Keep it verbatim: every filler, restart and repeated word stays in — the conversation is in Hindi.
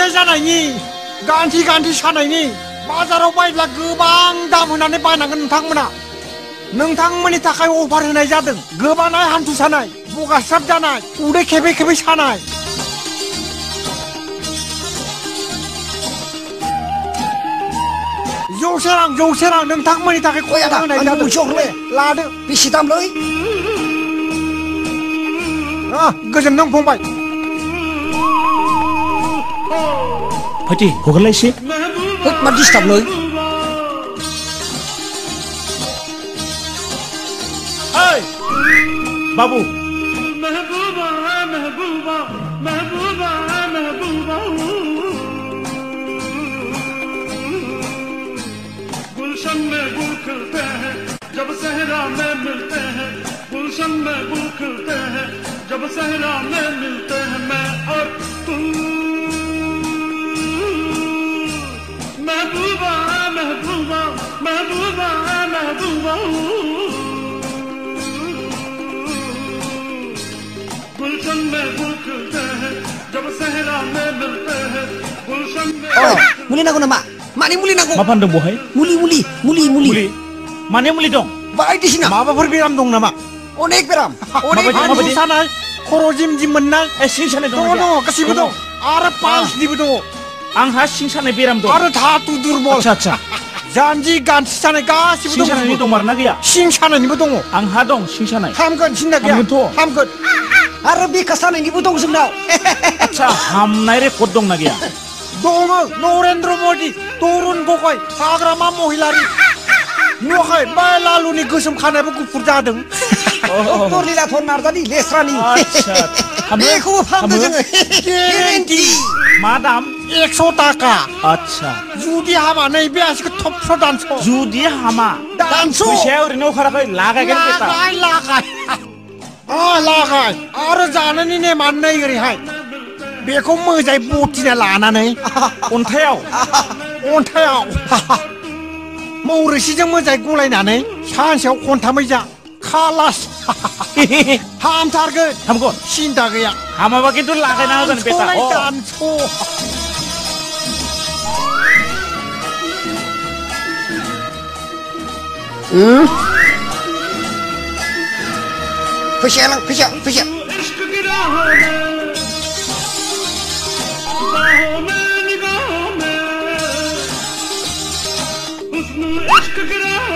गुनाय जानायनि गान्थि गान्थि सानायनि बाजाराव बायब्ला गोबां दाम होनानै बायनांगोन नोंथांमोना नोंथांमोननि थाखाय अफार होनाय जादों गोबानाय हान्थु सानाय बगास्राब जानाय उदै खेबे खेबे सानाय जौसे रां जौसे रां नोंथांमोननि थाखाय खम होनाय जादों लादो बेसे दामलै गोजोनदों फंबाय फाइथि हगारलाय एसे मा डिस्टार्बलै ओइ बाबु महबूबा महबूबा महबूबा महबूबा गुलशन में गुल खिलते हैं जब सहरा में मिलते हैं गुलशन में गुल खिलते हैं जब सहरा में मिलते हैं मैं और तू महबूबा महबूबा महबूबा महबूबा गुलशन में गुल खिलते हैं जब सहरा में मिलते हैं गुलशन में मुलि नांगौ नामा माने मुलि नांगौ मा फानदों बहाय मुलि मुलि मुलि मुलि मुलि माने मुलि दं बायदिसिना माबाफोर बेराम दं नामा अनेक बेराम अनेक हान्थु सानाय खर' जिम जिम मोननाय सिं सानाय दङ दङ गासिबो दं आरो पाल्सनिबो दङ आंहा सिं सानाय बेराम दं आरो धातु दुर्बल आच्छा आच्छा जानजि गान्थि सानाय गासिबो सिं सानायनि दं मारना गैया सिं सानायनिबो दङ आंहा दं सिं सानाय हामगोन सिन्था गैया हामगोन आरो बिखा सानायनिबो दं जोंनाव आच्छा हामनाय रेकर्ड दंना गैया दङ नरेन्द्र मदि तरुन गगৈ हाग्रामा महिलारि नुवाखै बै लालुनि गोसोम खानायाबो गुफुर जादों डक्टर लीलाधर नार्जारि लेस्रानि बेखौबो फाहामदों जोङो गेरेन्टि मा दाम एकस' ताका आच्छा जुदि हामा नैबे आसिखौ थबस्र' दानस' जुदि हामा दानस' फैसाया ओरैनो ओंखाराखै लागायगोन बेटा लागाय लागाय अ लागाय आरो जानायनि नेमानो नै ओरैहाय बेखौ मोजाङै बटिना लानानै अन्थायाव अन्थायाव मौ रोसिजों मोजाङै गलायनानै सानसेयाव खनथामै जा खालास हामथारगोन हामगोन सिन्था गैया हामाबा खिन्थु लागायना होगोन बेटा दानस' फैसाया लां फैसा फैसा इश्क की राहों में बाहों में निगाहों में हुस्न इश्क की राहों